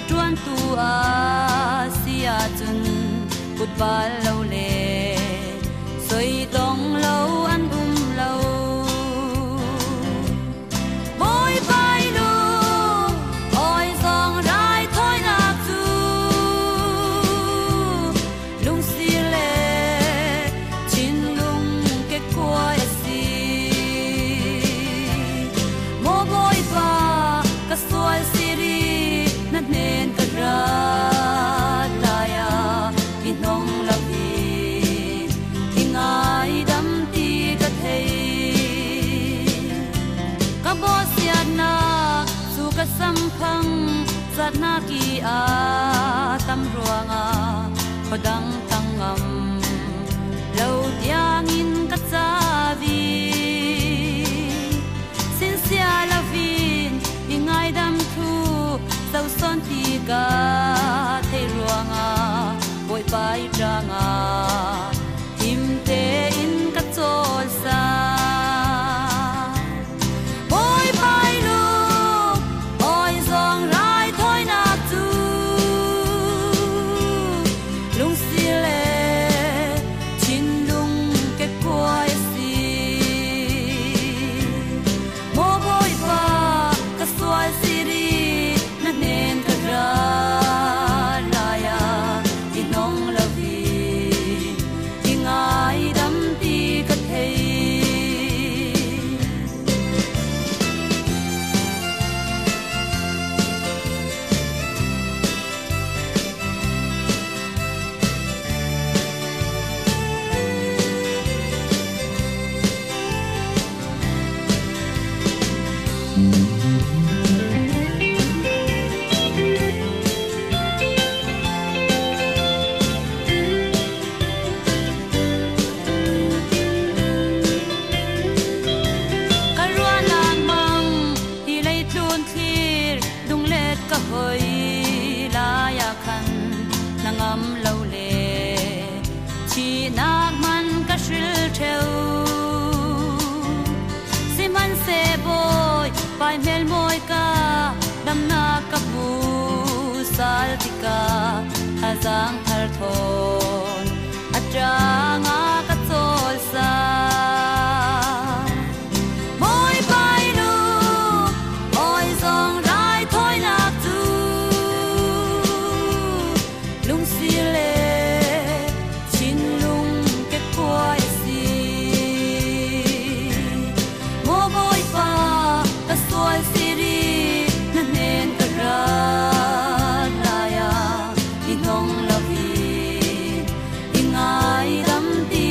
tuan tu a sia chun put bal lo le soi dong lo an lo boy bai lu oi song rai thoi nak chu lung si le chin lung ke kwai si mo boy pa ka sual si ri na nen ka ra la ya kinong la vi ingai dam ti ka thei ka bo sia na su ka sam phang zat na ki a tam ruanga khodang tangam lo tiang in ka cha vi sin sia la vin ingai dam thu sau son ti ka thei ruanga boy pai ranga him te in ka chol sa boy pai lu oi zong rai thoi nak chu lung si le chin lung ke kwai si mo boy pa ka swal si ri na nen ka ra la ya inong la vi ingai dam ti ka thei pai mel moi ka dam na ka bu sal tika hazang thar thon atanga ka chol sa moi pai lu oi zong rai thoi nak chu lung si le chin lung ke kwai si mo boy pa soal siri na nen ka ra la ya inong la vi ingai dam ti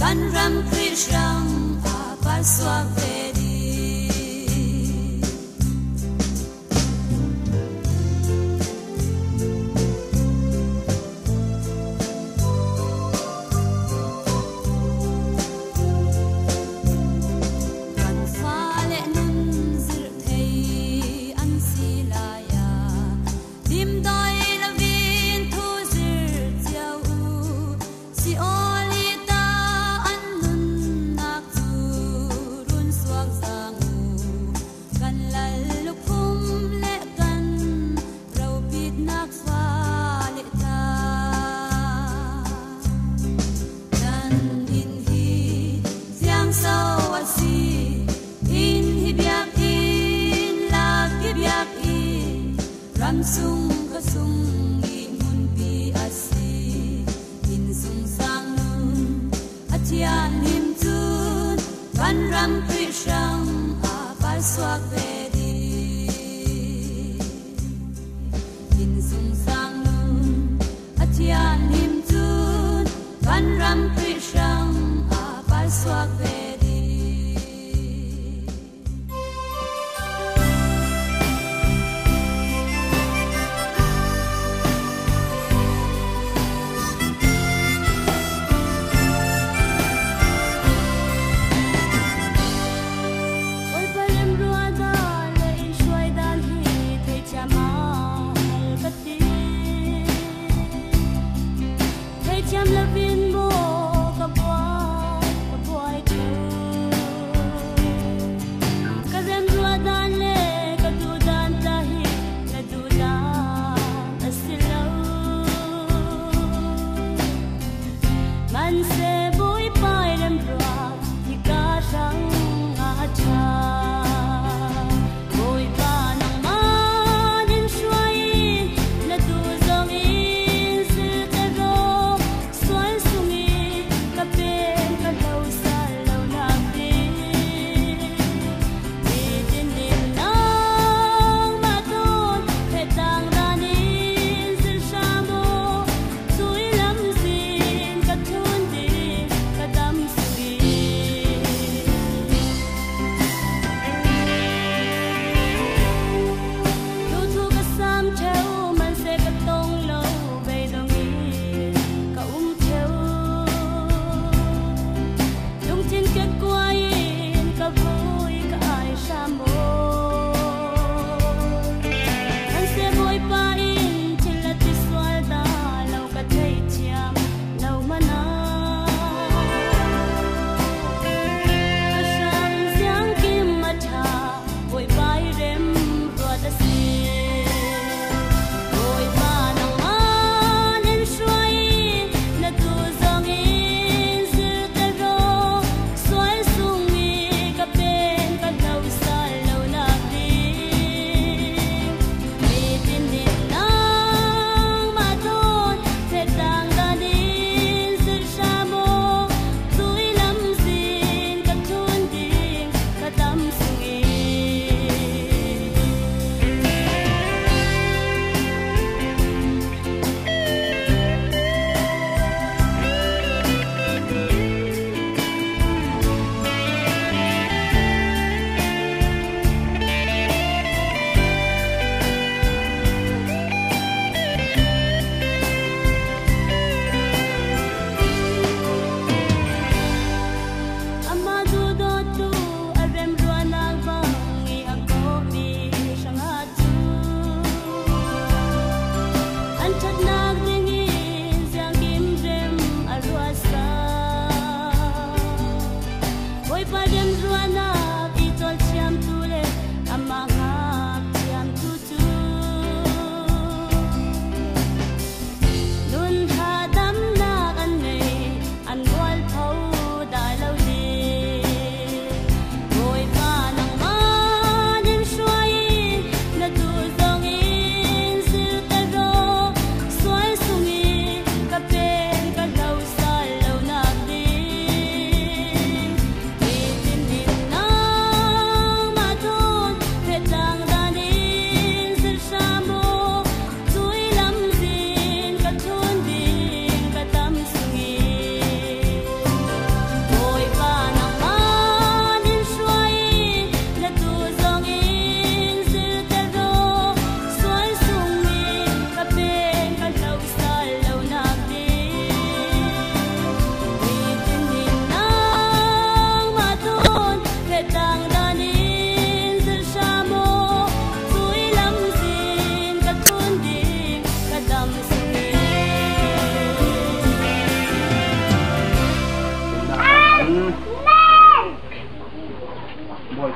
กันรำคริชรังอาปาสวาเวดี Ram sung ka sung i mun pi asi in sung sang nun atian lim tun kan ram pri shang a pal swak ve di in sung sang nun atian lim tun kan ram pri shang a pal swak ve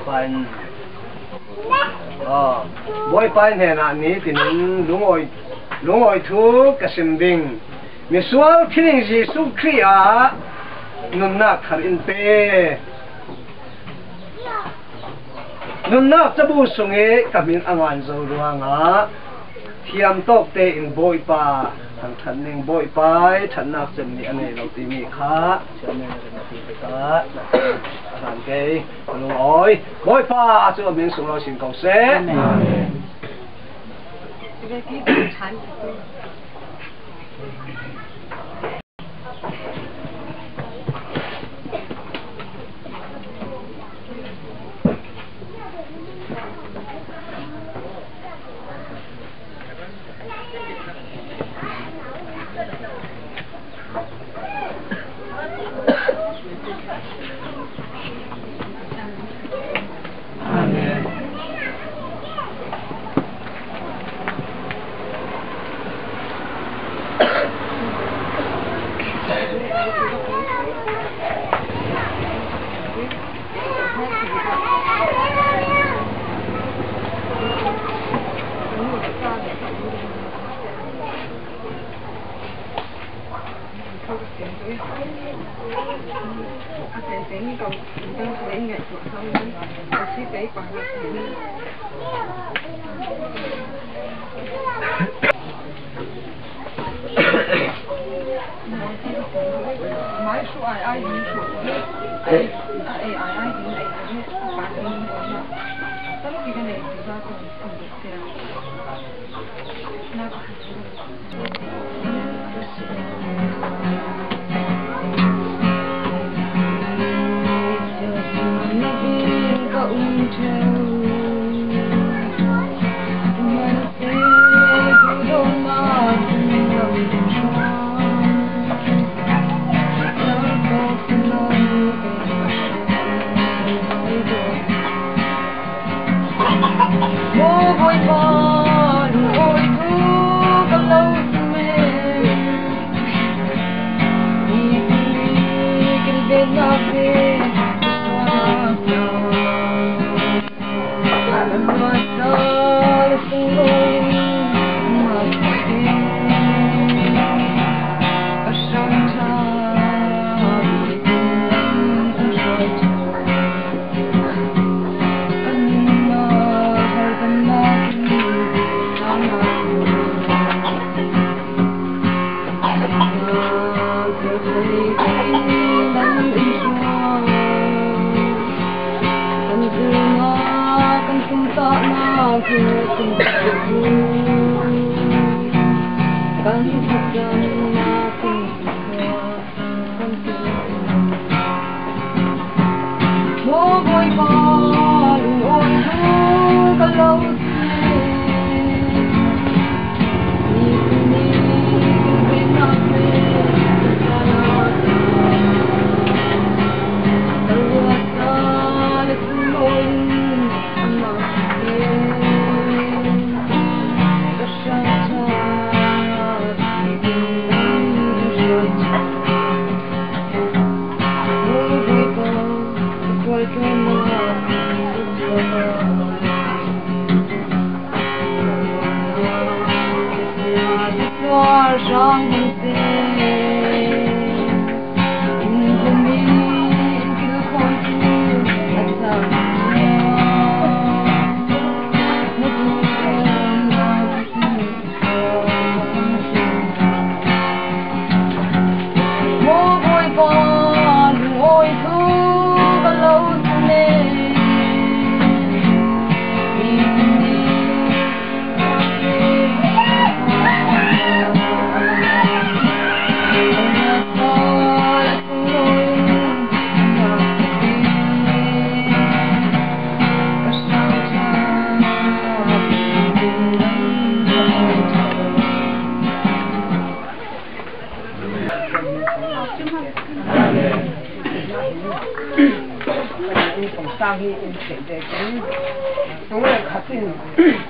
pan boy pan he na ni tin lungoi thu kasim ding misual thining Jesu Christ nun na khar in pe nun na chabu sunge kamin angan zo ruanga thiam tok te in boy pa thang than ning boy pai than nak chem ni ane lo ti mi kha chame na ti ka han ke lung oi boy pa chu min sung lo sin kong se amen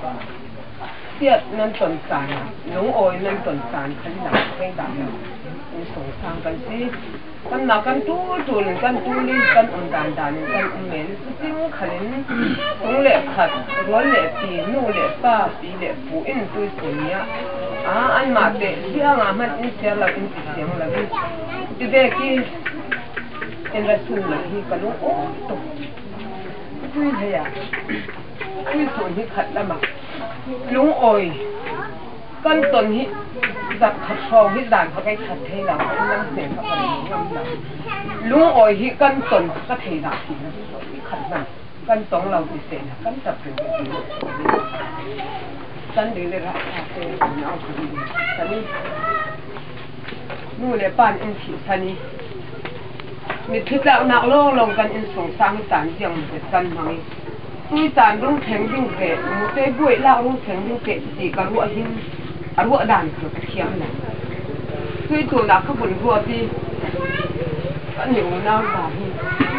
tiết nên tuần sản nấu ôi nên tuần sản khánh đẳng khánh đẳng in song sang kan si kan na kan tu kan tu li kan dan kan men ting khalin song le khat rol le pi nu le pa pi le pu in tu sunya an ma te sia nga man in sia la in ti sia la ni ti de ki en rasul la hi kan o to tu ya ai so hi khat la ma lung oi kan ton hi giặc khát khao hi đàn có cái khát thế nào cái năm tiền các bạn ngâm nào lúa ổi hi kan ton các thế nào thì nó khát nào kan tông lâu thì sẽ kan tập được kan đi lên ra thế nào cũng đi cái này nu le pan in thị sani mình thích đạo nào lo lòng kan in song sang tàn giang để kan mang tôi tàn rung thèm rung kệ một cái buổi lao rung thèm rung kệ chỉ cả ruộng hin ruộng đàn của cái khiêm này tôi tụi nào các buồn ruộng thì có nhiều nào đàn hin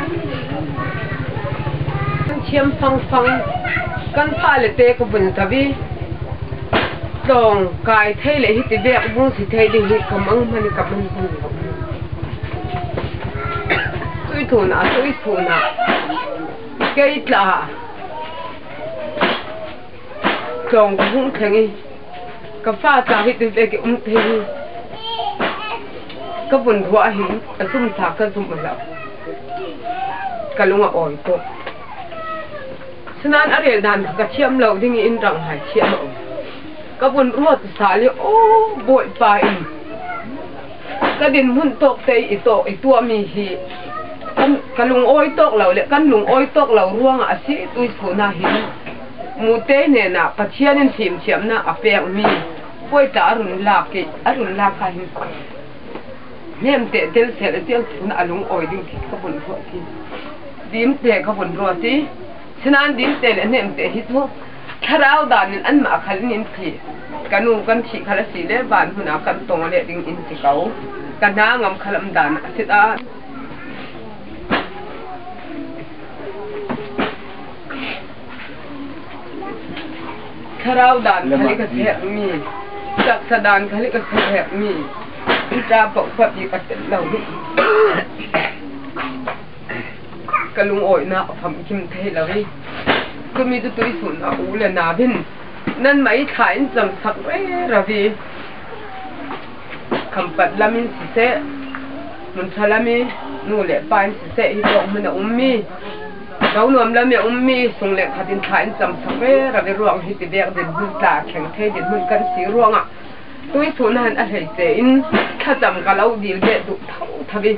khiêm phăng phăng căn pha lệ tê các buồn ta vi dòng cài thay lệ hít bẹo buông thì thay đi hít cầm ăn mình cầm ăn tôi tụi nào cái là dòng cũng thành cái pha trà hít từ cái thế cái vườn hoa hình cái sum thạc cái sum mật cái lông ổi to cho nên ở đây đàn cái chiêm lầu thì in rằng hải chiêm lầu cái vườn ruột xả li ô bội bài cái đền hun tộc tây ít tua mi hi cái lông ổi tộc lầu lệ cái lông ổi tộc lầu ruộng à sĩ tôi số na hin mù tê nè nà phát triển nên chìm chìm na à phèn mi quay trả run lạc cái nem tê tê sẽ là tiếng na lung oi đinh thì các bồn ruột thì dim tê các bồn ruột thì xin anh dim tê là nem tê hít thuốc tháo đàn nên ăn mà khăn nên thì cái nụ cái chỉ khăn xí đấy bạn hôm nào cái tông lệ đinh in thì cáu cái ná ngắm khăn đàn xịt á tháo đàn khali cái thẹn mi chắc sa đàn khali cái thẹn mi ra bọc phật gì cái tên đầu đi cái lung ổi nào phẩm kim thế là đi cứ mi tôi xuống ở u là nà bên nên mấy thái dầm sắc ấy là vì cầm bát làm mình sẽ mình thà làm mình nụ lệ pan sẽ hi bọc mình là mi đâu nuông làm mi sung lệ khát tin thái dầm sắc ấy là vì ruộng hi thì đẹp đến hương trà khéng thế đến hương cân xí ruộng à tôi xuống hắn ở đây sẽ in khát dầm cả lâu đi để tụ thâu thà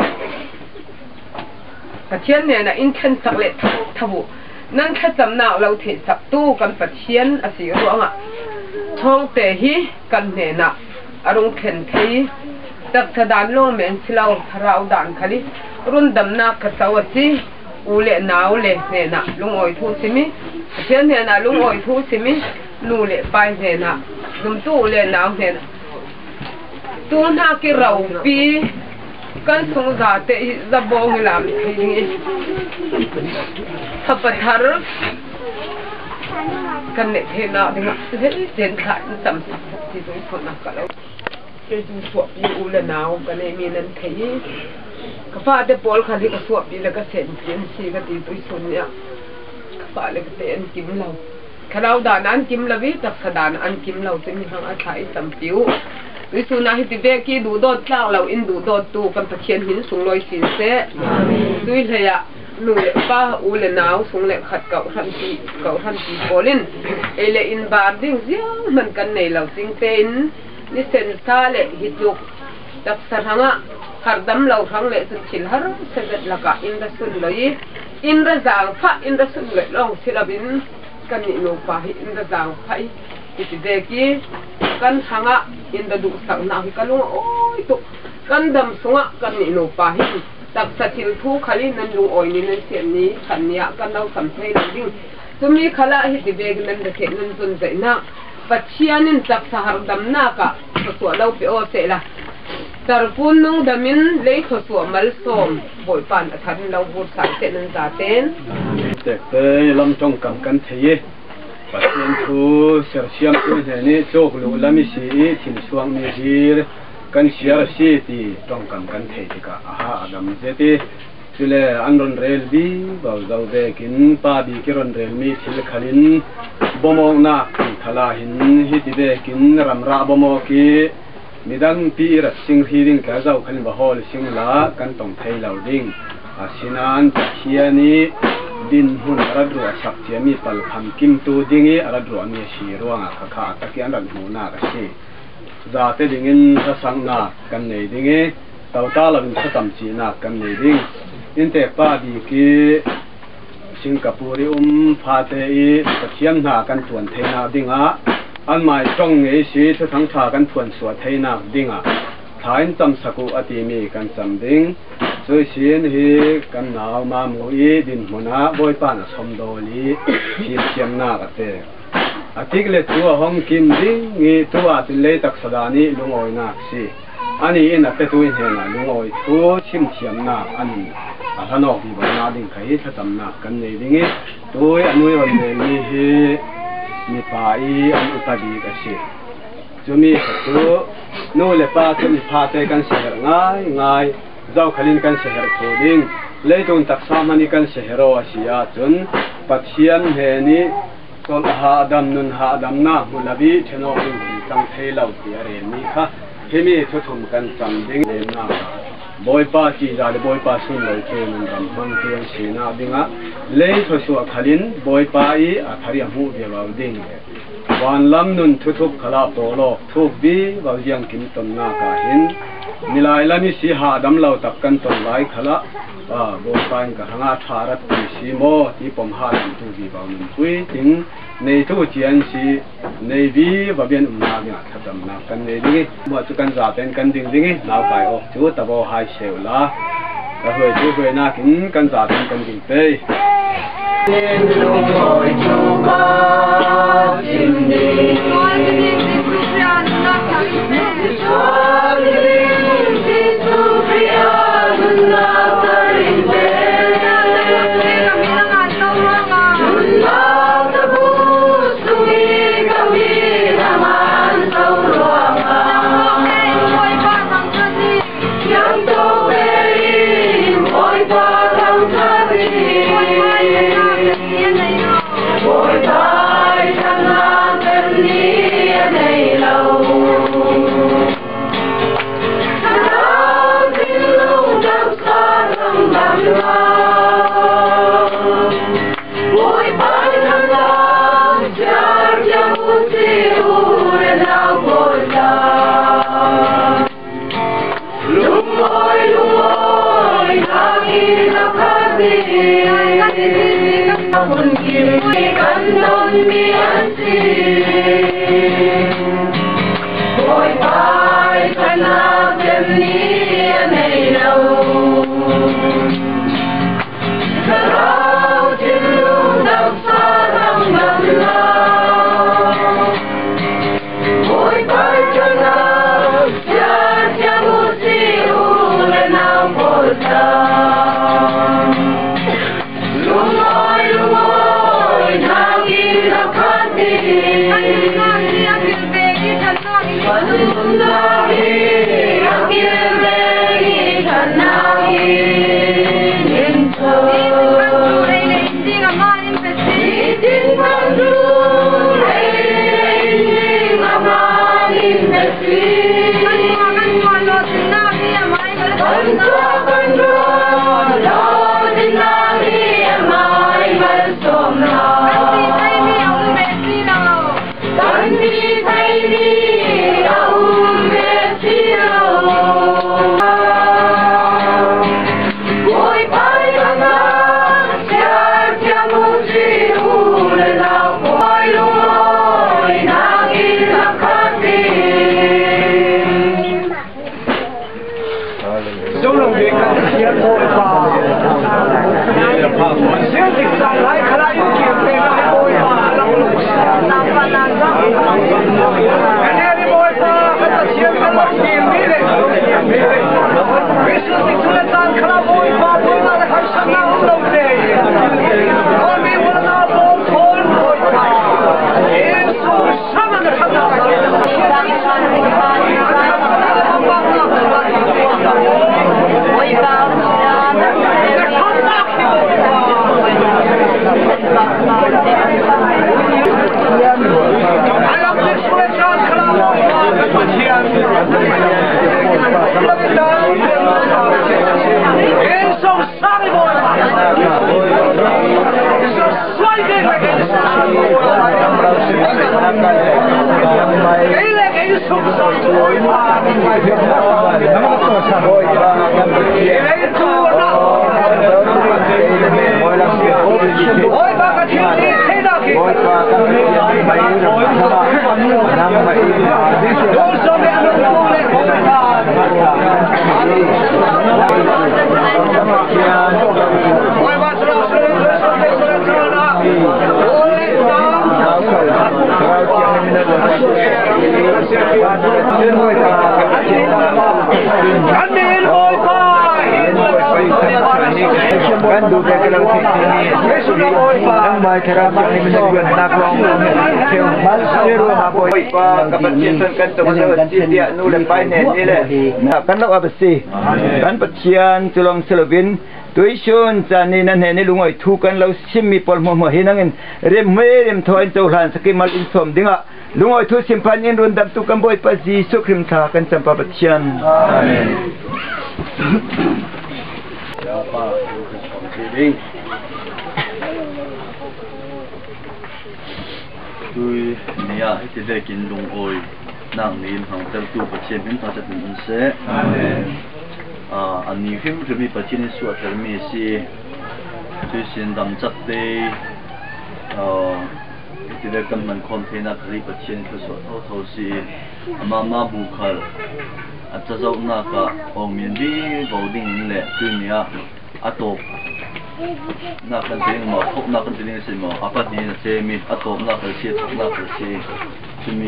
cái chuyện này là in thân sắc lệ thâuนั่นแค่จำหน้าเราเทสับตู้กันปัดเชียนอาศัยร้องอ่ะช่องเตหิกันเนน่ะอารมณ์เข็นทีตักสะดานลงเหม็นสิเราทราวด่านคันนี้รุ่นดำหน้ากระเซาสิอูเล่หนาวเล่เนน่ะลุงอ้อยทูสิมิเชียนเนน่ะลุงอ้อยทูสิมินูเล่ไปเนน่ะลุงตู้เล่หนาวเนน่ะตู้หน้ากี่เราปีกันสงสารเตะจะบองลามทีนี้ถ้าปัทารกันเนี่ยเทน่าดึงอ่ะเห็นเจนขาดจำสักที่ตรงส่วนนักกันแล้วเจ้าสวบอยู่ละหนาวกันเนี่ยมีนั่นทีกฟ้าเดปอลคันที่ก็สวบอยู่แล้วก็เส้นเปลี่ยนสีก็ตีตัวส่วนเนี่ยกฟ้าเลยก็เต้นกิมเราข้าวด่านอันกิมละวิตักสดานอันกิมเราจะมีทางอาศัยจำผิววิสุนาฮิติเบกีดูดอดเล่าเราอินดูดอดตูกันตะเคียนหินสูงลอยสินเสะด้วยเฮียนูเล่ป้าอูเล่หนาวสูงเล่ขัดเก่าทันทีโพลินเอเล่อินบาร์ดิ้งเสียมันกันในเราสิงเตนนี่เซนซาเล่ฮิจุกจักสถานะขัดดำเราทั้งเล่สุดชิลฮาร์เสด็จละกะอินรัสุนเลยอินรัจางฟ้าอินรัสุนเลยลองศิลปินกันนี่โนป้าอินรัจางฟ้าอิติเดกีกันหางะอินดาดุสังนาฮิกันลุงโอ้ยตุกันดำสงะกันนี่โนปาฮิตักสัติลทูขลินันลุงโอยนี่นันเสียนนี้ขันเนียกันเราสำเพ็ญดิ้งจุมีขละฮิติเบกนันเดเขนันจนใจนะปัจเจียนินจักสหรดำนากะตัวเราเปโอเสละตรปุนนุงดามินเลี้ยขสัวมัลสมบ่อยปานอัฐันเราบูสายเจนันจาเตนเด็กเตยลำจงกำกันเทียปัจจุบันทูเสียเชียมตัวนี้โจกลูลามิสีถิ่นสวงมีจีร kan share city trong kan thei tika aha adam zeti chule anron rel bi bau zau de kin pa bi kiron rel mi thil khalin bomong na thala hin hi ti de kin ramra bomo ki midang pi ra sing hiring ka zau khalin ba hol sing la kan tong thei lo ding asinan hiani din hun aradru asak chiami pal kham kim tu dingi aradru ami si ruanga kha takian ran hu na ka si za te dingin sa sang na kan nei dingi tau ta la bin sa tam chi na kan nei ding in te pa di ki Singapore pha te I takian na kan tuan thei na dinga an mai tong ngei si sa thang tha kan thuan suwa thei na dinga thain tam saku ati mi kan cham ding choi sin hi kan naw ma mu I din mona boi pa na som do li sim chiam na ka te atik le tu hong kim ding ngi tu a tin le tak sadani lungoi na si ani in a te tu in he na lungoi tu sim chiam na ani a hano bi ba na ding khai tha tam na kan nei ding I tu anui ron le mi hi mi pa I an utadi ka si chumi tu no le pa tu mi pha te kan se ngai ngai zau khalin kan seher thoding leitun taksa mani kan sehero asia chun pathian he ni tol ha adam nun ha adam na mulabi theno ring tang theilau ti are ni kha hemi thothum kan cham ding le na boy pa chi ja le boy pa sun lo che nun ram mang tuan sina dinga le thosu khalin boy pa I a thari mu de wa ding wan lam nun thuthuk khala polo thuk bi wa yang kim ton na ka hin nilai lami si ha dam lau tak kan ton lai khala bo pain ka hanga tharat ti si mo ti pom ha tu bi ba mun pui ting nei tu chian si nei bi ba bian na nga thadam na kan nei ding mo chu kan za ten kan ding ding nau kai o chu ta bo hai seu la ka hoi chu hoi na kin kan za ten kan ding pe Come on. กันดูแกกำลังคิดนั่งมาครับยังไม่ได้เงินนักร้องเที่ยวมาเชื่อมาบ่อยกว่ากับประเทศกันตัวเลือดที่เดียนู่นเลยไปเนี่ยนี่แหละกันแล้วเอาไปสิกันประเทียนจุลองเซลวินตัวชนจานี่นั่นเห็นลุงไอ้ทุกันเราชิมมีปอลมัวเห็นนั่งเรียมเมเรียมทอยตัวหลานสกิมัลอินสมดิ้งอ่ะลุงไอ้ทุสิมพันยินรุนดับตุกันบ่อยปัจจิสุขริมทากันจำปาประเทียนอาเมนยาป้าดูของชีวิตด้วยเนี่ยที่ได้กินลุงโอยนั่งนิ่มของเจ้าตัวประเทศเป็นภาษาเป็นเสอันนี้ฟิล์มจะมีประเทศในส่วนที่มีสิที่สินดำจัดเดย์ที่ได้กำลังคอนเทนเนอร์ที่ประเทศที่ส่วนเท่าสิมาบุคคลอาจจะจะน่าก็องมีดีบอดิ้งนี่แหละตัวเนี้ยอัตโตน่ากันจริงมั้งทุกน่ากันจริงสิมั้งอาปัตย์นี้เซมีอัตโตน่ากันเสียทุกน่ากันเสียจะมี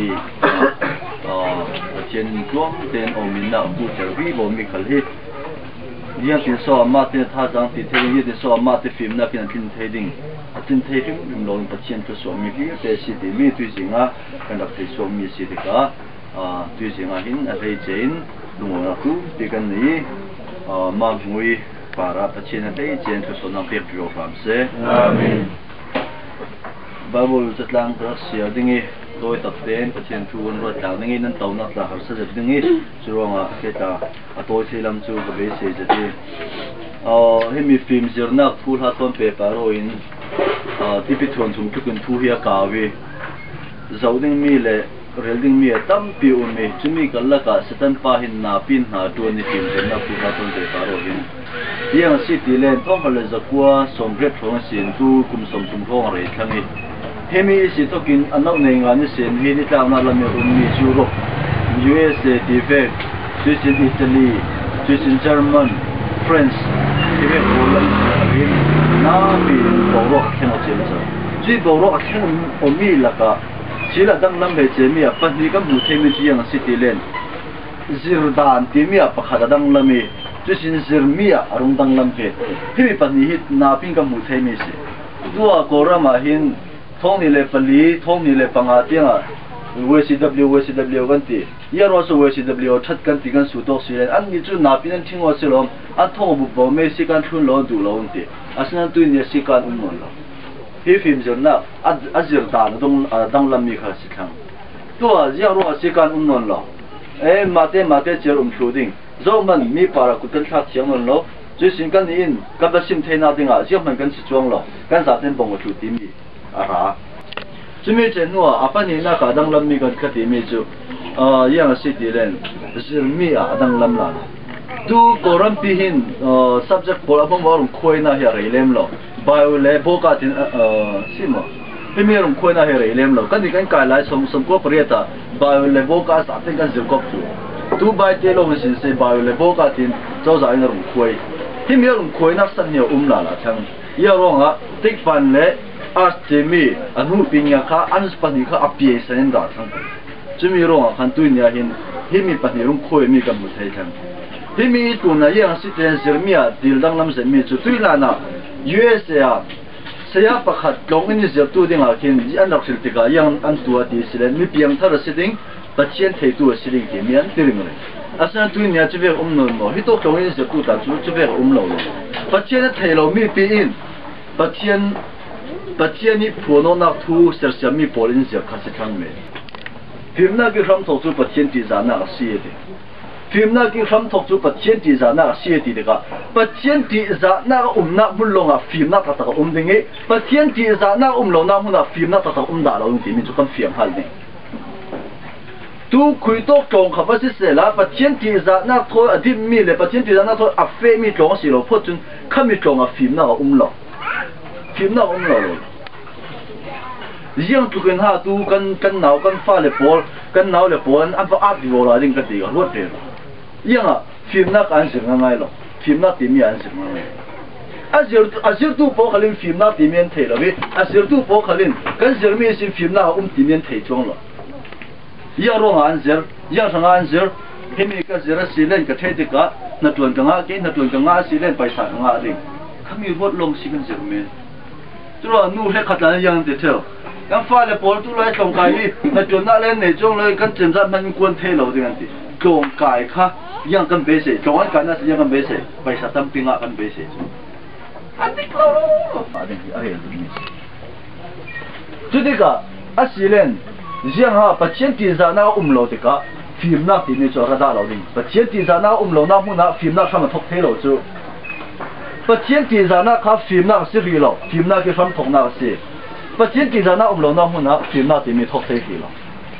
เช่นกลุ่มเดินองมีน่าพูดจะวิบมีขลิ่นยังที่สอบมาที่ท่าจังที่เทยังที่สอบมาที่ฟิล์มนักกินทินเทดิ้งทินเทดิ้งลงประเทศที่สอบมีที่แต่สิที่มีตัวจริงอ่ะกันดับที่สอบมีสิที่ก็ตัวจริงอ่ะหินอะไรเจนลุงนักคู่ที่กันนี้มาหวยปาราประเทศนั้นได้เจนที่สอบนักเรียนพิโรฟามเซ่อาเมนบาบูลจัดลังรัสเซียดิ้งโดยตัดเต้นประเทศทุนรถจากนี้นั่นเต่านักดาบสัจดิ้งช่วงอ่ะแค่ตาตัวเซลัมจูกับเบสเซจที่ให้มีฟิล์มเจอร์นักทูลฮัตต้นเปปาโรอินที่พิธีชมทุกคนทูเฮียกาวีเจ้าดิ้งมีเลยเรื่องดิ้งมีตั้มปีอุมีจุมีกันละกะสตันปาหินนาปินหาตัวนี้ฟิล์มเจอร์นักทูลฮัตต้นเปปาโรอินยังสิทีเล่นท้องเขาเลยจะกลัวสมเร็จของสินตูกุมสมทุมท้องอะไรทั้งนี้เฮมีสิทุกินอันนั้นในงานนี้เสียงฮิตตามนั่นละมีมียุโรป USA ที่เวกที่สินอิตาลีที่สินเยอรมันฝรั่งที่เวกโฮลันด์ที่น้าปีนบอร์กแข่งเจนส์จีบอร์กแข่งอมีละก็จีละดังลำเบจมีอ่ะปัจจุบันมุเทมิจียังสิติเลนจิรดานที่มีอ่ะปัจจุบันดังลำมีที่สินจิรมีอ่ะรุ่งดังลำเบที่มีปัจจุบันน้าปีนกับมุเทมิสิตัวโครามาหินท้องนี่เลยปลีท้องนี่เลยปังอาเตียงอ่ะ WCW กันตียารอส WCW ชัดกันตีกันสุดตัวสิเลนอันนี้จุดนับเป็นทิ้งว่าสิลมอันท้องบุบไม่สิกันทุนล้อดูล้อตีอันนั้นตัวนี้สิกันมุ่งล้อที่ฟิล์มจนน่ะอันจิรดานดังลำมีข้าสิขังตัวยารอสิกันมุ่งล้อมาเตเจอชูดิ้งโจมันมีปารากุตันทักเสียงล้อจุดสิ่งกันนี้กับดัชมิเทน่าดิ้งอ่ะเจ้ามันกันสิจวงล้อกันจัดเป็นบงชูดิ้งอ่ะจุดมีเจนัวอาปันนี้นักดังลำมีกันคดีมีจูยังสิทีเล่นจิรมีดังลำลานดูโครัมปีหินsubject พอเราบอกว่าคุยน่าเหี้ยเรื่องเล่มล้อบายเล่โบกัดสิมั้งพี่มีเรื่องคุยน่าเหี้ยเรื่องเล่มล้อกันที่กันกายไล่สมก็เปรียบต่บายเล่โบกัดสัตว์ที่กันจิรกบจูดูบายเจโลมันสินเสบายเล่โบกัดที่เจ้าสายนั่งคุยพี่มีเรื่องคุยนักสัญญาลาทั้งยาร้องอ่ะติ๊กฟันเล่อาร์เจมีอันนู้นปีนี้ข้าอันสปันนี้ข้าอัพเยสันดาทั้งจะมีร้องขันตุนยาหินที่มีปัญหารุ่งคุยมีกันหมดทั้งที่มีตัวนั้นยังสิเทนเซอร์มีอ่ะดีลดังลำเสมีจุดตุยลานะ USA อ่ะเสียประคัดลงอินเดียตัวดิ่งอ่ะหินอันดับสิบติกายังอันตัวดีสิเลนมีเพียงเท่าไรสิดิ่งปัจจัยเทตัวสิดิ่งที่มีอันตีริงเลยอาศัยตุนยาจะเป็นนนฮิตโตลงอินเดียตัวตัดจุดจะเป็นนนปัจจัยเทเรามีปีอินปัจจัยนี้พวกนักทูเสียมีโพลินเสียข้าศึกทั้งเมื่อฟิล์มนักกิจรำทอกจุปัจจัยที่จานักเสียดีฟิล์มนักกิจรำทอกจุปัจจัยที่จานักเสียดีเด็กปัจจัยที่จานักนักบุญลงอ่ะฟิล์มนักตัดกับดิ่งปัจจัยที่จานักลงนักมุนอ่ะฟิล์มนักตัดกับด่าเราดิ่งมีจุกันฟิล์มฮัลนี่ทุกคุยโต๊ะจงขับสิเสร็จแล้วปัจจัยที่จานักทอยอดีตมีเลยปัจจัยที่จานักทอยอัฟเฟมีจงสิเราพูดจนข้ามีจงอ่ะฟิล์มนักลงฟิล์มนักเลยยังทุกคนหาดูกันหนาวกันฟ้าเลยปอลกันหนาวเลยปอลอันว่าอาดิโอลาดิ้งกันดีกันรวดเร็วยังอ่ะฟิล์มนักอันเสียงง่ายหรอฟิล์มนักตีมีอันเสียงง่ายอาเซียตู้พอขลินฟิล์มนักตีมีอันเทล่ะวิอาเซียตู้พอขลินกันเสียงมีสิฟิล์มนักตีมีอันเทจงหรอ ya ro an zer ya sang an zer hemi ka zera silen ka thedi ka na tuan ka nga ke na tuan ka nga silen paisa nga ding khami vot long sikan zer me tro nu he khatan yang de theo yang fa le pol tu lai tong kai na tuan na len ne jong le kan chem za man kun the lo ding an ti tong kai kha yang kan be se tong an kan na yang kan be se paisa tam pinga kan be se adik lo ading ai ni tudika asilen riêng ha patient ti za na lo te ka phim na ti ni cho ra da lo ding patient ti za na lo na mu na phim na kham thok the lo chu patient ti za na kha phim na si ri lo phim na ke kham thok na si patient ti za na lo na mu na phim na ti mi thok the hi lo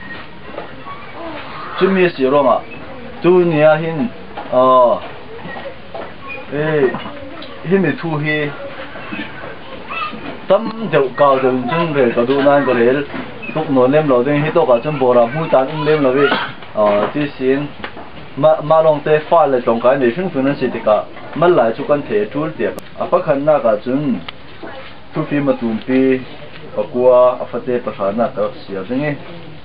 chu mi si ro ma tu ni a hin hi mi thu hi tâm dầu cao dầu chân về cả đu nan có thể tục nổi lên lò đây hết tất cả chân bò làm mũi tán lên là vì tí xin mà long tê pha lại trong cái này chúng tôi nên sẽ cả mất lại cho con thể chuột tiệt bắt khăn na cả chân thu phí mà tụm phí và qua phát tê bắt khăn na các xíu thế nghe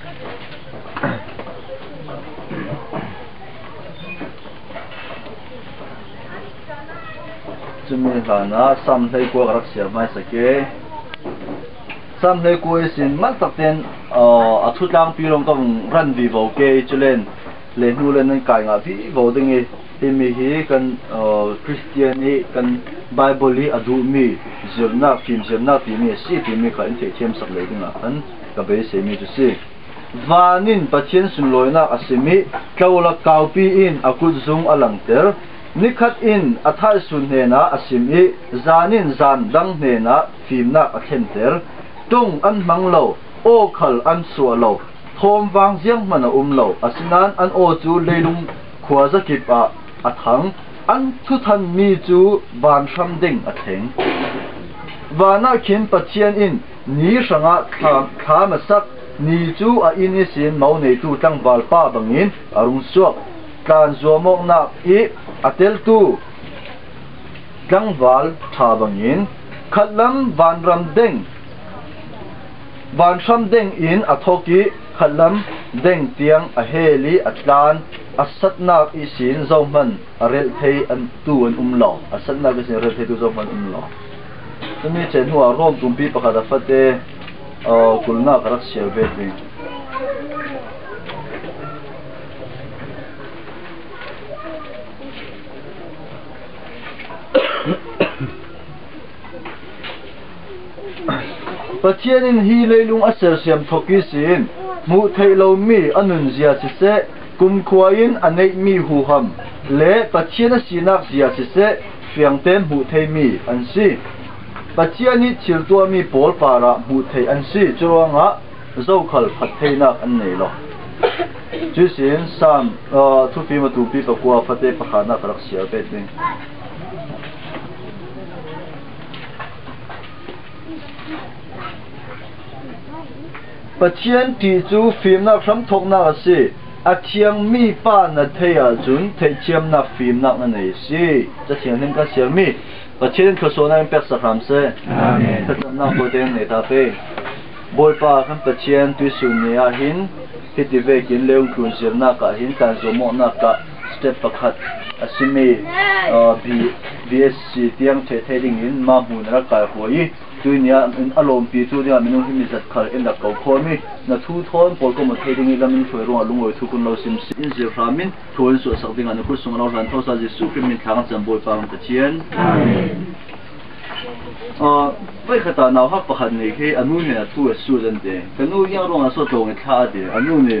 chúng mình là na sam thấy qua các xíu mai sẽ kế sam thấy qua xin mất tất nhiên thu lang phí long công run vì vô kế cho lên lên nu lên cái ngã phí vô thế nghe em hi kan Christian hi kan Bible hi adu mi zirna phim zirna ti mi si ti mi kan the chem sak le dinga an ka be se mi tu si vanin pathian sun loina asimi kaula kaupi in akut zung alangter nikhat in athai sun ne na asimi zanin zan dang ne na phim na athenter tung an manglo o khal an sualo thom wang jiang mana lo asinan an o chu leilung khwa zakip a athang an thu than mi chu ban sam ding atheng wana khin pathian in ni sanga kha ma sak ni chu a in sin mau nei tu tang wal pa bangin arung suak kan zomok na I atel tu tang wal tha bangin khatlam van ram deng ban sam deng in athoki khalam deng tiang a heli atlan asatna isin zoman arel thei an tu an lo asatna ke rel thei tu zoman lo tumi chen huwa rom tumpi pakada fate kulna karak siya beti pathianin hi leilung aser siam thoki sin mu theilo mi anun zia chi se kum khuain anei mi hu ham le pathiana sinak zia chi se fiangten mu thei mi an si pathiani chiltua mi pol para mu thei an si chuanga zokhal phat theina an nei lo chu sin sam thu pi ma tu pi pa kwa phate pakhana karak sia bet ni pathian ti chu phim na kham thok na si athiang mi pa na theya chun thei chiam na phim na na nei si cha thiang nen ka sial mi pathian kho so na pek sa kham se amen ta na ko den ne ta pe boi pa kham pathian tu su ne a hin hiti ve kin leung kun sir na ka hin kan zo mo na ka step pakhat asimi BSc tiang the theding in ma mun ra ka hoi tuinia in alom pi chu dia minung himi zat khar in da ko khomi na thu thon pol ko ma theding lamin khoi ro lungoi thu kun lo sim in je ramin thon so sak ding an khu sung lo ran thosa ji su min thang cham boi pang ta chien vai khata naw ha pakhat nei he anu ne thu su jan de kanu yang ro so to nge tha de anu ne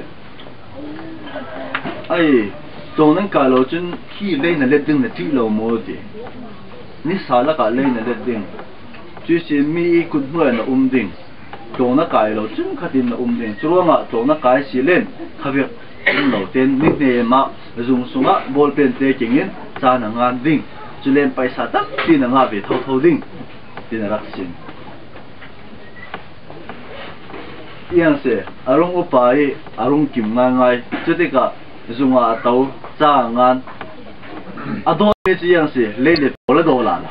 ai to nan ka lo chun khi le na le ding na ti lo mo de ni sala ka le na le ding chu si mi kun hnu na ding to na kai lo chun khatin na ding chuanga to na kai si len khavek lo ten ni ne ma zung sunga bol pen te kingin cha na ngan ding chulen paisa tak ti na nga be tho ding tin rak sin yang se arung upai arung kim ngai chutika zunga tau cha ngan ado me chi yang se le le bola do la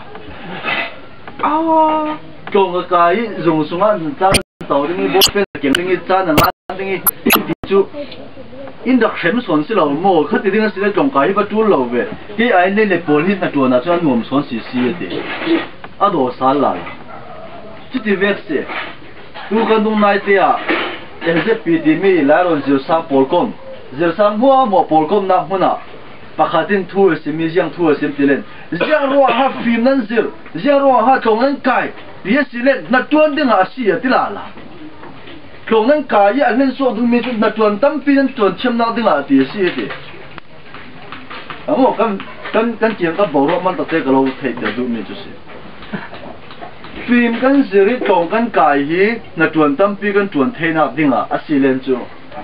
chong kai zung sunga cha tau ding bo pe king ding cha na ngan ding chu in đặc xem son xí lâu mồ khát thì tiếng xí là trồng cái bắt chuột lâu về cái ai nên để bồi hít là chuột nào cho anh ngồm son xí thì à đồ xả lại chút thì vét xí tu cần tung này thì à em sẽ bị đi mi lại rồi giờ sang bồi công giờ sang mua một bồi công nào mua nào pakhatin thua sim mi jiang thua sim tilen jiang ro ha phim nan zir jiang ro ha chong nan kai dia silen na tuan ding a si atilala chong nan kai ya nan so du mi na tuan tam pi nan tuan chem na ding a ti si ti amo kan chiang ka bo ro man ta te ka lo thei te du mi chu si phim kan ziri chong kan kai hi na tuan tam pi kan tuan thei na ding a silen chu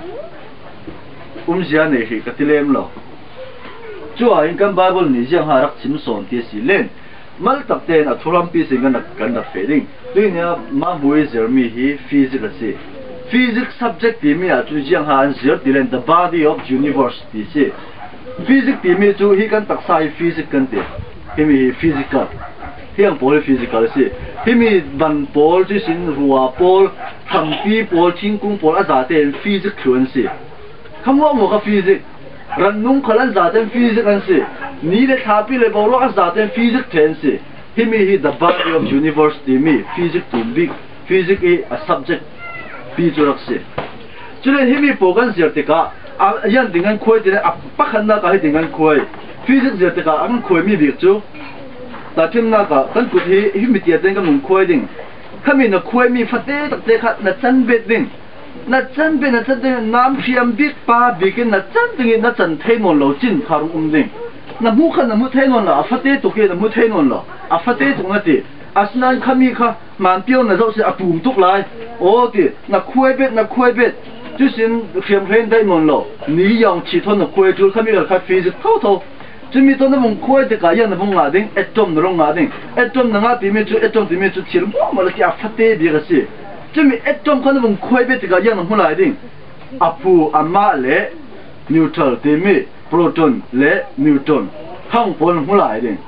zia ne hi ka tilem lo chúa anh căn Bible này riêng hà rắc chim sồn tiệt xí lên, mal tập tên ở thu lâm pi sinh gần đặt phê đinh, tuy nhiên mà buổi giờ mi hi physics gì, physics subject thì mi à chú riêng hà anh giờ thì lên the body of universe thì gì, physics thì mi chú hi căn đặc sai physics căn thì, hi mi physical, hiang bol physical gì, hi mi văn bol chú sinh rùa bol, thằng pi bol thiên cung bol à tên physics chuẩn gì, không có một cái physics ran nung khalan zaten physics an si ni le thapi le bolo an zaten physics ten si himi hi the body of university mi physics to big physics is a subject pi churak si chule himi pogan zertika yan dingan khoi tine pakhan na ka hi dingan khoi physics zertika an khoi mi bi chu ta thim na ka kan kut hi himi tia ten ka mung khoi ding khami na khoi mi phate tak te khat na chan bet ding na chân bên na chân bên nam phiam biết pa bikin na chân bên na chân thấy non lâu chín kharung ding na mu khan na mu thấy non la phát tế tụ kia na mu thấy non la phát tế tụ na ti asnan khami kha man piao na dâu se apum tuk lai o ti na khuai bet chu sin phiam phen dai non lo ni yang chi thon na khuai chu khami la kha physics thâu chu mi to na mong khuai te ka yan na mong nga ding atom na rong nga ding atom na nga ti mi chu atom ti mi chu chil mo ma la ki phát tế bi ga si chúng mình atom con mình khơi biết cái gì nó không lại đi, apu amma lệ neutral thì mi proton lệ neutron không phun không lại đi,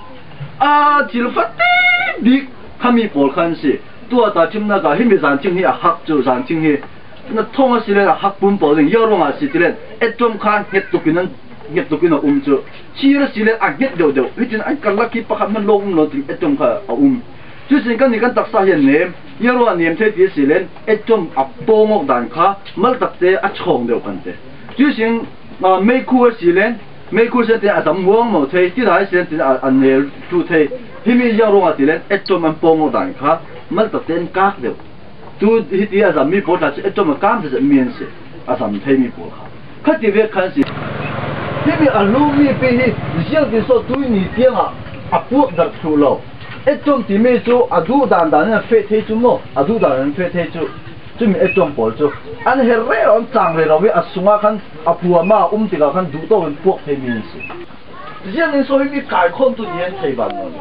chỉ là phát đi kami phun khăn gì, tua ta chim na cái hình dạng chim hi hắc chu dạng chim hi, nó thông là gì là hắc phun phun đi, yêu rồi mà gì thì atom khan hết tục cái nó chu, chỉ là gì là hết đều, vì thế anh cần là khi bắt hắn lông nó thì atom khan chú sinh cái này cái đặc sắc hiện niệm, yêu rồi niệm thế thì sẽ lên, atom áp bông một đàn khác, mất đặc thế áp chồng đều cần thế. Chú sinh mấy khu sẽ lên, mấy khu sẽ thì tấm vuông một thế, thì đại sẽ thì anh nêu chú thế, thì mình yêu rồi thì lên, atom áp bông một đàn khác, mất đặc thế các đều. Chú thì mình bảo là atom các thì miễn sẽ, mình thấy mình bảo khác. Cái gì việc cái gì? Thì mình alumi bị hi, riêng thì số túi nhị tiếng áp buộc đặc thù lâu. atom thì mấy chú adu đàn là phê thế chú mò adu đàn phê thế chú mình atom bol chú anh hết rồi anh chẳng rồi vì asunga khăn apua ma thì cả khăn đủ đâu anh buộc thế mình gì riêng nên số mình cải không tu nhiên thấy bạn rồi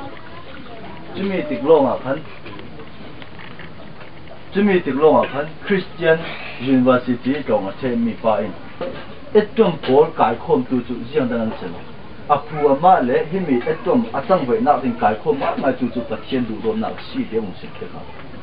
chú mình tiếc long khăn chú mình tiếc long khăn Christian University trong thế mình phải atom bol cải không tu chú riêng đàn xem apua ma le himi atom atang ve na tin kai khom ma chu chu pathian du do na si de mu sik ka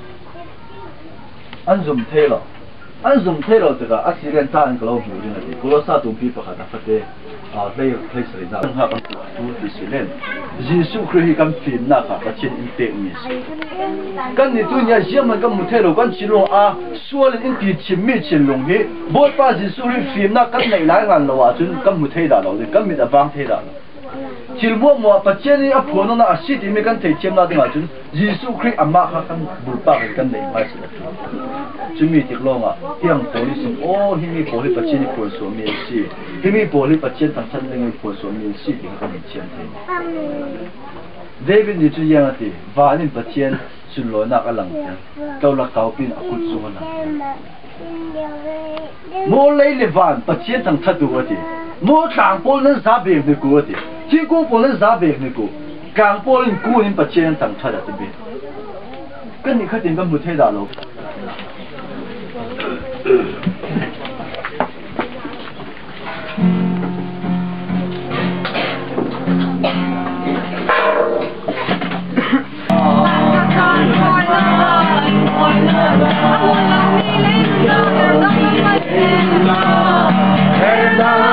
an zum thelo te ka asiren ta an klo hu ni na ti ko sa tu pi pa kha ta fate a lei sri na ha kan tu ti silen Jesu Christ kam fin na ka pathian in te mi kan ni tu nya jia man kam mu thelo kan chilo a sual in ti chim mi chin long hi bo pa Jesu Christ fin na kan nei lai ran lo wa chun kam mu thei da lo kam mi da bang thei da chỉ mua mua bắt chân đi áp phun nó xịt thì mấy cái thể chiếm na tiếng à chứ Giêsu Christ amma khác kan bùn bạc cái kan đấy phải chứ chứ mi tiếc lo mà tiếng bồ đi xem ô hi mi bồ đi bắt chân đi phun số miền xí hi mi bồ đi bắt chân thằng chân đi phun số miền xí thì kan bị chiếm thế David đi chơi yang thì và nên bắt chân xin lỗi na cái lăng câu là câu pin akut xuống na mua lấy le van bắt chân thằng thắt đồ thì mua trang bol nên giá bền được cô thì chỉ có bol nên giá bền được cô càng bol nên cô nên bắt chân thằng thắt được thì cái này khách tiền cái một thế nào rồi Hey,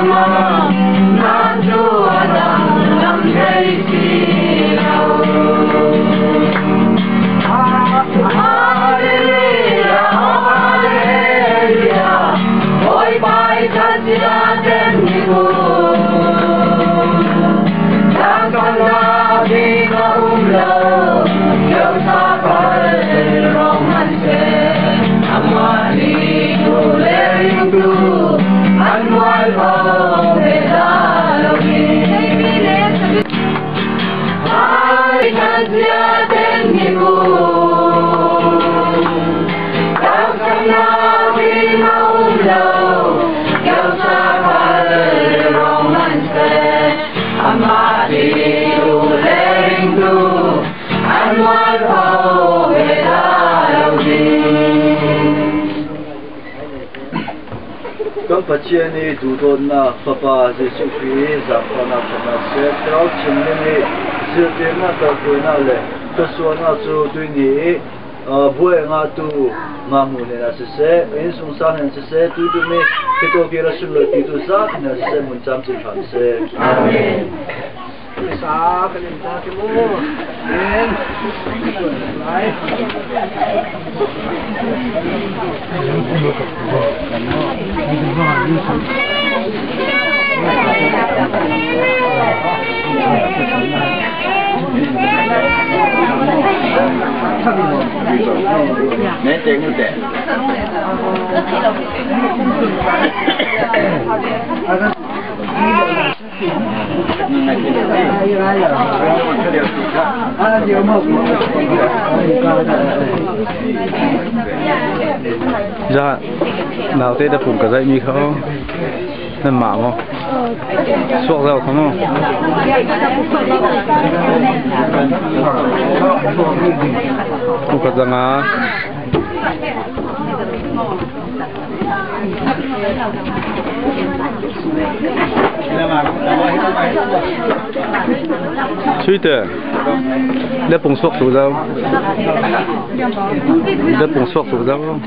Con pacieni dudonna papa Jesu Christ zapana chana se trau chimni zirtena ta koina le to suana chu tuini boe nga tu mamune na se in sung san hen se tu tu me keto kira sun lo ti tu sa na se mun cham chin phan se amen sa kanin ta ki mo amen lai nè tiền như thế dạ nào tết đã phụng cả dậy mi không nên mạo không suộc rau không phụng cả rằng à suy tệ để phụng suộc thủ rau để phụng suộc thủ rau không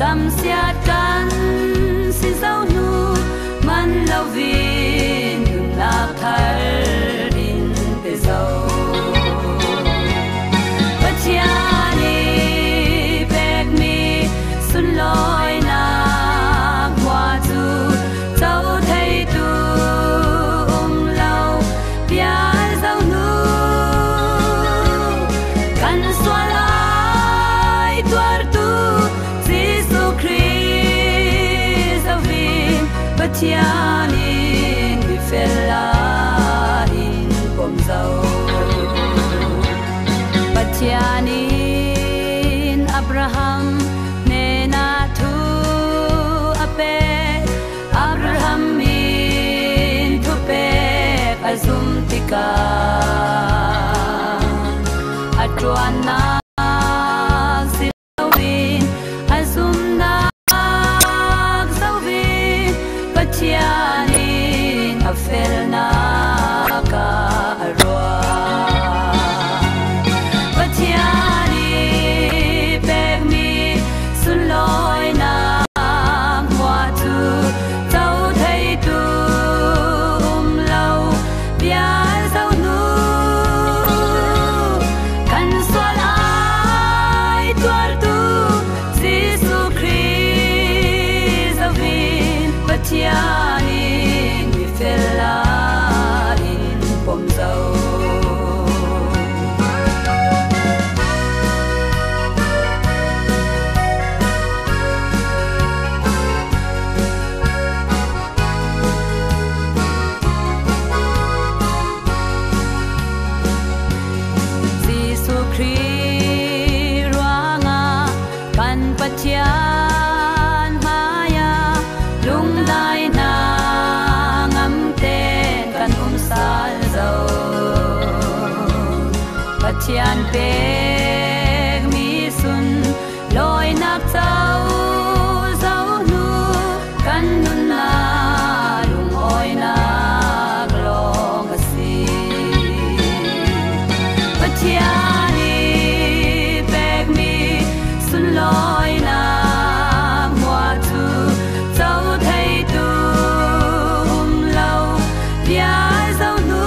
tâm xiết căn xin dấu nu man lâu vì nhung lạc thar in te dấu bất chia ni beg mi sun loi na hoa du dấu thấy tu lâu bia dấu nu kan xóa lại tuar tu Jesus Christ dấu vin bất chia ni vi phela in bom dấu bất chia ni Abraham ne na thu ape Abraham in thu pe azum tika atwana silawin azum na zawin patianin afel na ka arwa patiani pegmi sunloi na hoa tu tau thấy tu lâu bia dấu nu kan xóa lại tuar tu Jesus Christ dấu vin patiani vi phela in bom dấu Jesus Christ ruanga kan patian maya lung dai na ngam te kan sal zo patian pe mi sun loi nak zau zau nu kan nun na lung oi na glong asi patiani beg mi sun loi na hoa tu dấu thấy tu lâu bia dấu nu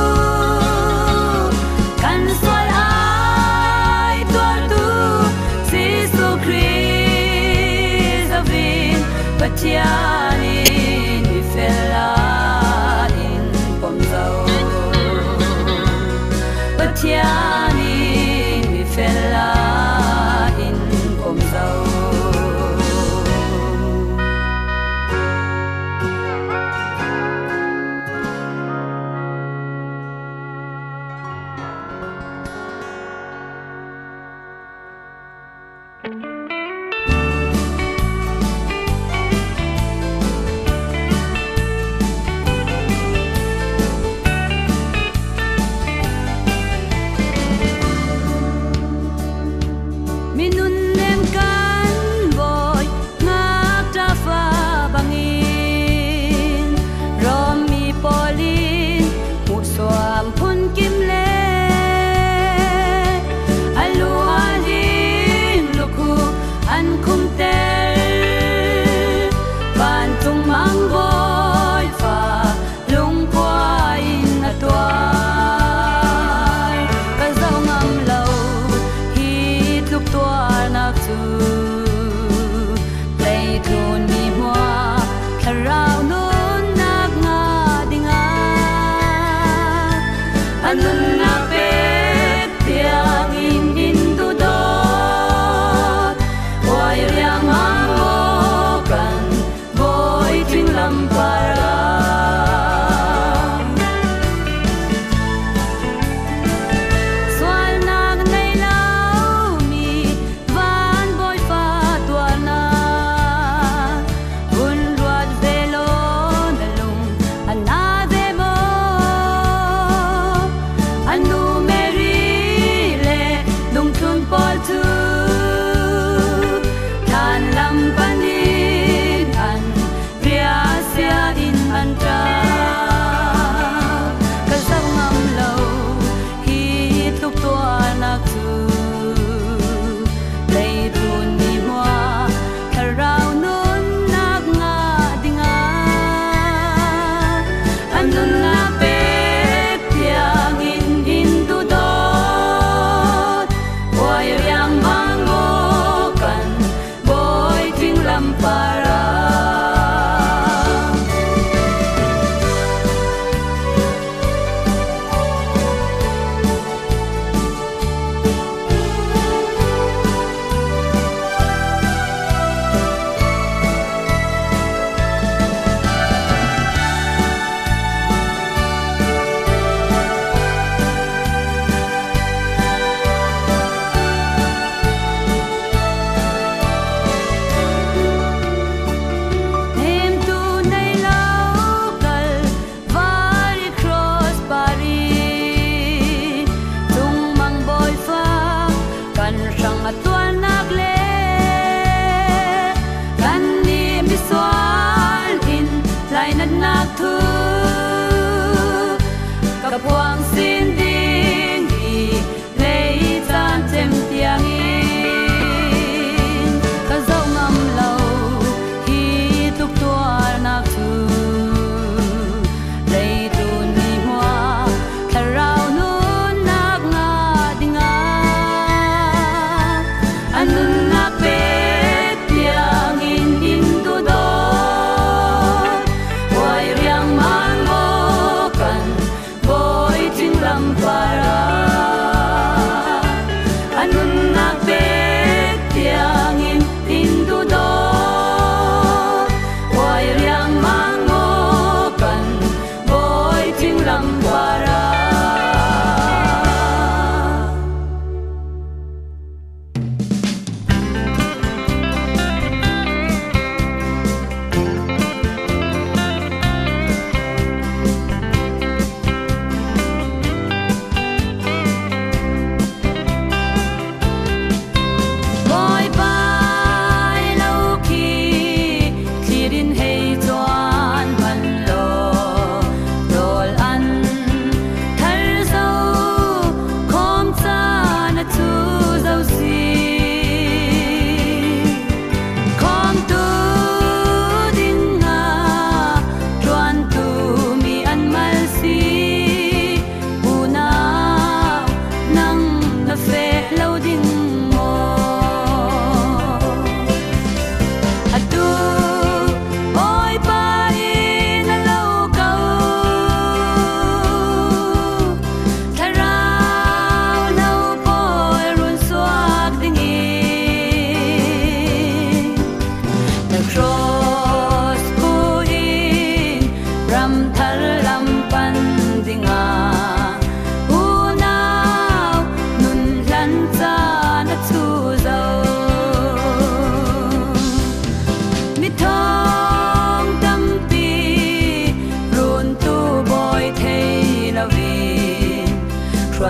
kan xóa lại tuar tu Jesus Christ dấu vin patiani vi phela in bom dấu patiani vi phela in bom dấu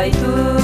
tu